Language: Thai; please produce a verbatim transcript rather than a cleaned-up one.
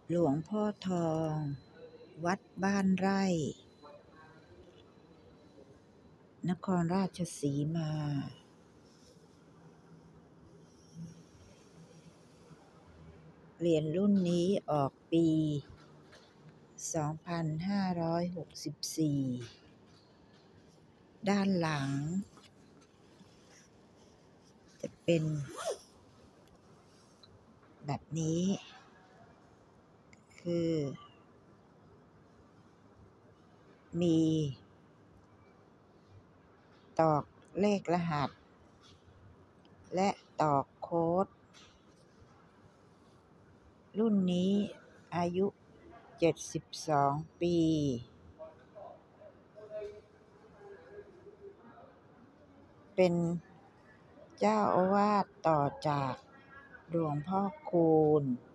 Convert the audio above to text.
หลวงพ่อทอง วัดบ้านไร่ นครราชสีมา เหรียญรุ่นนี้ออกปี สองพันห้าร้อยหกสิบสี่ ด้านหลังจะเป็นแบบนี้ คือ มีตอกเลขรหัส และตอกโค้ด รุ่นนี้อายุ เจ็ดสิบสอง ปี เป็นเจ้าอาวาสต่อจากหลวงพ่อคูณ